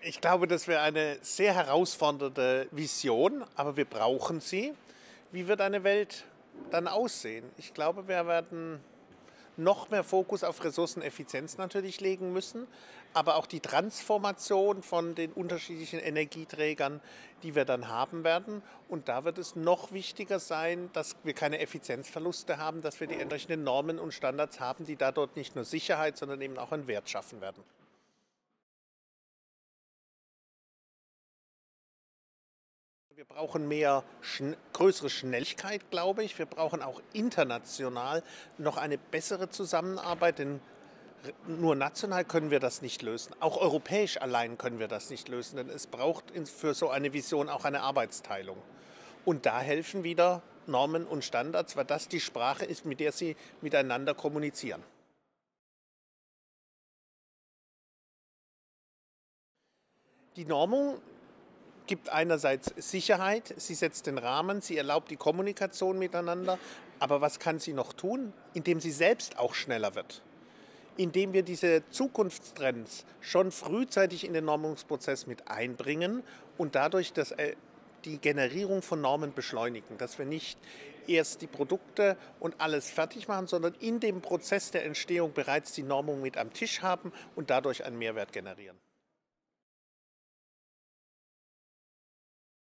Ich glaube, das wäre eine sehr herausfordernde Vision, aber wir brauchen sie. Wie wird eine Welt dann aussehen? Ich glaube, wir werden noch mehr Fokus auf Ressourceneffizienz natürlich legen müssen, aber auch die Transformation von den unterschiedlichen Energieträgern, die wir dann haben werden. Und da wird es noch wichtiger sein, dass wir keine Effizienzverluste haben, dass wir die entsprechenden Normen und Standards haben, die da dort nicht nur Sicherheit, sondern eben auch einen Wert schaffen werden. Wir brauchen größere Schnelligkeit, glaube ich. Wir brauchen auch international noch eine bessere Zusammenarbeit, denn nur national können wir das nicht lösen. Auch europäisch allein können wir das nicht lösen, denn es braucht für so eine Vision auch eine Arbeitsteilung. Und da helfen wieder Normen und Standards, weil das die Sprache ist, mit der sie miteinander kommunizieren. Die Normung gibt einerseits Sicherheit, sie setzt den Rahmen, sie erlaubt die Kommunikation miteinander, aber was kann sie noch tun? Indem sie selbst auch schneller wird. Indem wir diese Zukunftstrends schon frühzeitig in den Normungsprozess mit einbringen und dadurch die Generierung von Normen beschleunigen, dass wir nicht erst die Produkte und alles fertig machen, sondern in dem Prozess der Entstehung bereits die Normung mit am Tisch haben und dadurch einen Mehrwert generieren.